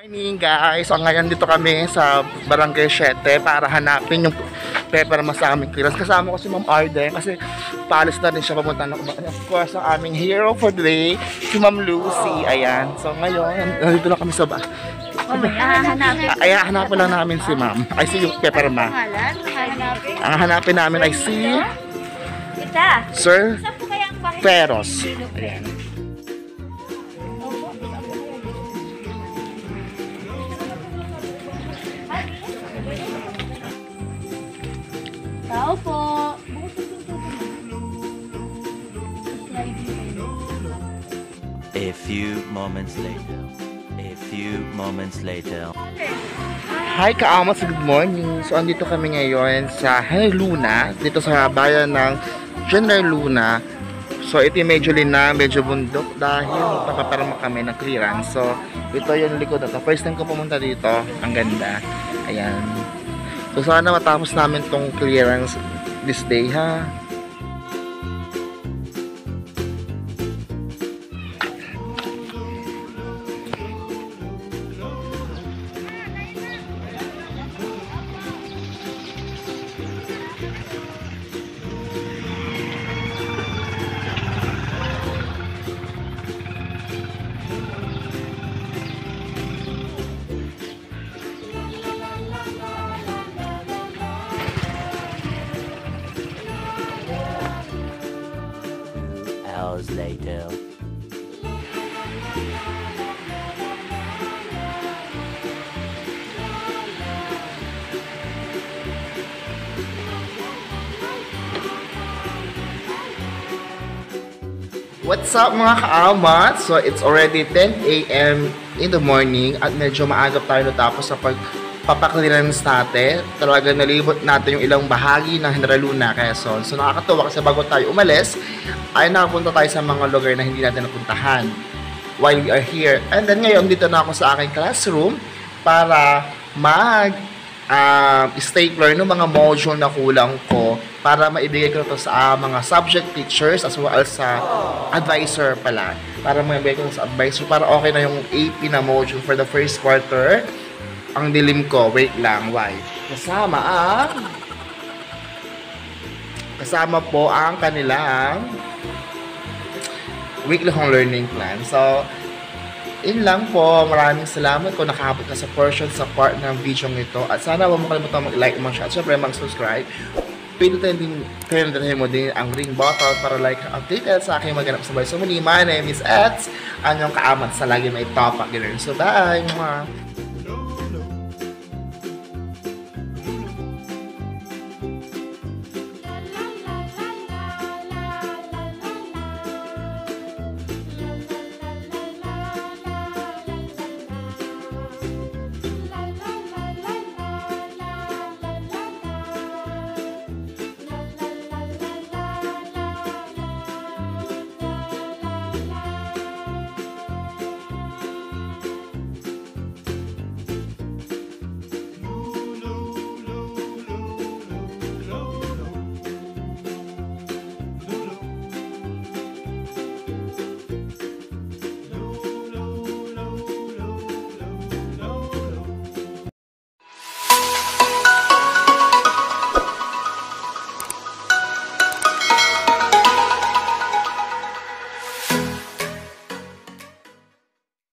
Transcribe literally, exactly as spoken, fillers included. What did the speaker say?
Morning guys! So ngayon dito kami sa Barangay Siete para hanapin yung paper sa aming clearance. Kasama ko si Ma'am Arden kasi paalis na rin siya papunta na. Of course, ang aming hero for the day, si Ma'am Lucy. Ayan. So ngayon, nandito na kami sa ba. Ay, hanapin lang namin si Ma'am. Ay, si yung paper ma. Ang hanapin namin ay si Sir Peros. Ayan. Tao po. A few moments later. A few moments later. Hi ka-amas, good morning. So andito kami ngayon sa General Luna, dito sa bayan ng General Luna. So ito yung medyo lina, medyo bundok dahil magpapaparama kami ng clearance. So ito yung likod na to. First time ko pumunta dito, ang ganda. Ayan. So sana matapos namin tong clearance this day ha. Hours later. What's up mga kaamat? So it's already ten A M in the morning at medyo maagap tayo natapos sa pagpapaklearance natin. Talaga nalibot natin yung ilang bahagi ng General Luna, Quezon. So nakakatuwa kasi bago tayo umalis ay nakapunta tayo sa mga lugar na hindi natin napuntahan while we are here. And then ngayon dito na ako sa aking classroom para mag uh, stapler ng mga module na kulang ko para maibigay ko ito sa uh, mga subject teachers as well as sa advisor pala. Para maibigay ko sa advisor para okay na yung A P na module for the first quarter. Ang dilim ko, wait lang, why? Kasama ang kasama po ang kanilang weekly home learning plan. So, in lang po. Maraming salamat kung nakahabot ka sa portion sa part ng video nito. At sana huwag mo kalimutan mag-like, mag-share, at syempre mag-subscribe. Pindutin din, pindutin mo din ang ring button para like updated sa aking maganap sa buhay. So muli, my name is Eds. Anyong kaamat sa lagi may topak. So bye! Mwah.